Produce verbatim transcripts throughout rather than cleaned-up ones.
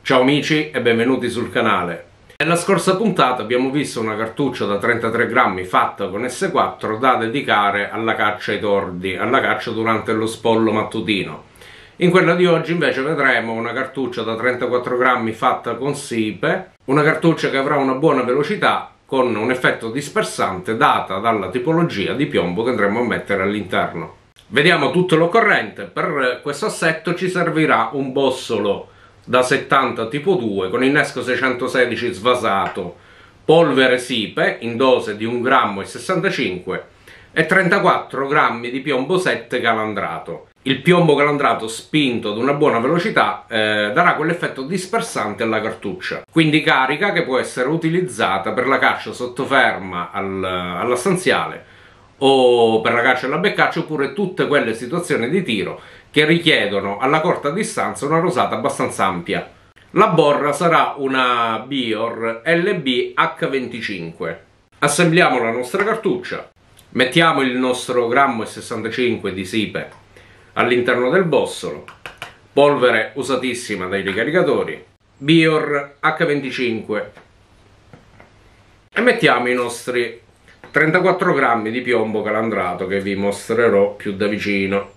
Ciao amici e benvenuti sul canale. Nella scorsa puntata abbiamo visto una cartuccia da trentatré grammi fatta con esse quattro da dedicare alla caccia ai tordi, alla caccia durante lo spollo mattutino. In quella di oggi invece vedremo una cartuccia da trentaquattro grammi fatta con siepe, una cartuccia che avrà una buona velocità con un effetto dispersante data dalla tipologia di piombo che andremo a mettere all'interno. Vediamo tutto l'occorrente. Per questo assetto ci servirà un bossolo da settanta tipo due con innesco seicentosedici svasato, polvere siepe in dose di un grammo e sessantacinque e trentaquattro grammi di piombo sette calandrato. Il piombo calandrato spinto ad una buona velocità eh, darà quell'effetto dispersante alla cartuccia, quindi carica che può essere utilizzata per la caccia sottoferma al, alla stanziale o per la caccia alla beccaccia, oppure tutte quelle situazioni di tiro che richiedono alla corta distanza una rosata abbastanza ampia. La borra sarà una Bior L B H venticinque. Assembliamo la nostra cartuccia, mettiamo il nostro grammo e sessantacinque di siepe all'interno del bossolo, polvere usatissima dai ricaricatori, Bior H venticinque, e mettiamo i nostri trentaquattro grammi di piombo calandrato che vi mostrerò più da vicino.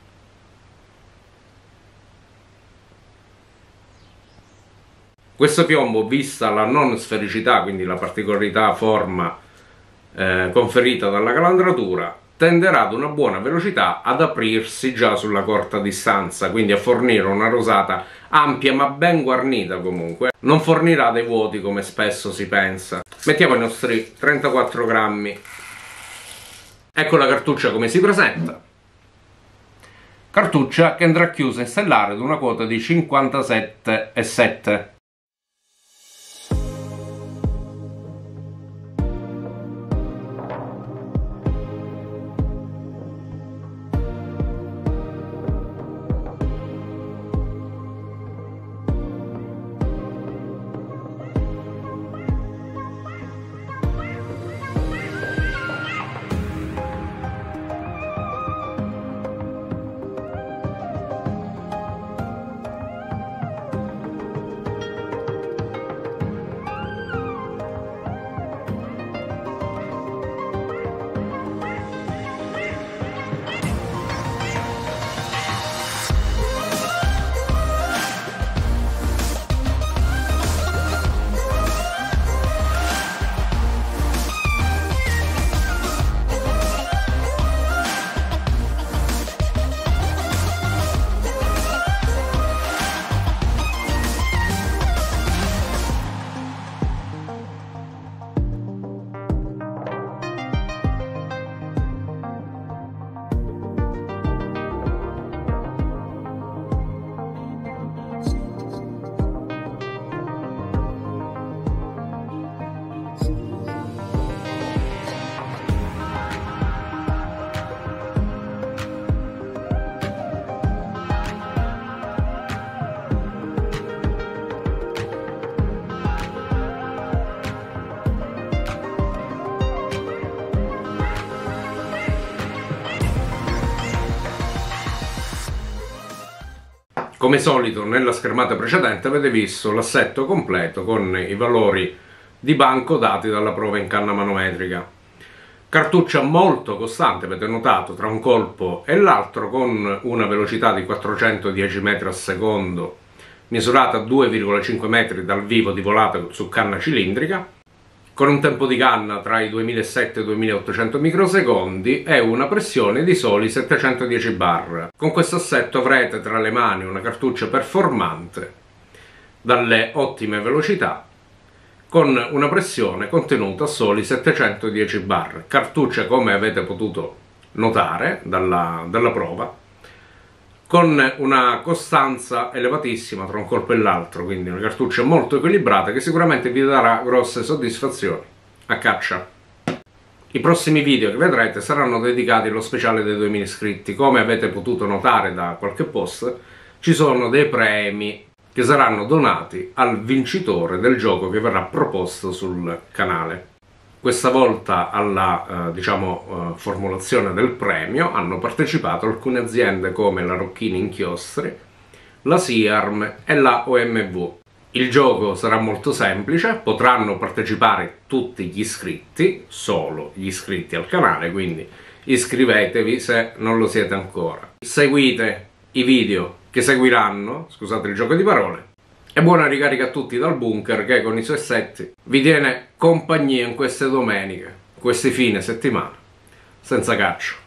Questo piombo, vista la non sfericità, quindi la particolarità forma eh, conferita dalla calandratura, tenderà ad una buona velocità ad aprirsi già sulla corta distanza, quindi a fornire una rosata ampia ma ben guarnita comunque. Non fornirà dei vuoti come spesso si pensa. Mettiamo i nostri trentaquattro grammi. Ecco la cartuccia come si presenta. Cartuccia che andrà chiusa in stellare ad una quota di cinquantasette virgola sette. Come solito nella schermata precedente avete visto l'assetto completo con i valori di banco dati dalla prova in canna manometrica. Cartuccia molto costante, avete notato, tra un colpo e l'altro, con una velocità di quattrocentodieci metri al secondo, misurata a due virgola cinque metri dal vivo di volata su canna cilindrica, con un tempo di canna tra i duemilasettecento e i duemilaottocento microsecondi e una pressione di soli settecentodieci bar. Con questo assetto avrete tra le mani una cartuccia performante dalle ottime velocità con una pressione contenuta a soli settecentodieci bar. Cartuccia, come avete potuto notare dalla, dalla prova, con una costanza elevatissima tra un colpo e l'altro, quindi una cartuccia molto equilibrata che sicuramente vi darà grosse soddisfazioni a caccia. I prossimi video che vedrete saranno dedicati allo speciale dei duemila iscritti. Come avete potuto notare da qualche post, ci sono dei premi che saranno donati al vincitore del gioco che verrà proposto sul canale. Questa volta alla eh, diciamo, eh, formulazione del premio hanno partecipato alcune aziende come la Rocchini Inchiostri, la Siarm e la O M V. Il gioco sarà molto semplice, potranno partecipare tutti gli iscritti, solo gli iscritti al canale, quindi iscrivetevi se non lo siete ancora. Seguite i video che seguiranno, scusate il gioco di parole, e buona ricarica a tutti dal bunker che con i suoi setti vi tiene compagnia in queste domeniche, questi fine settimana, senza caccia.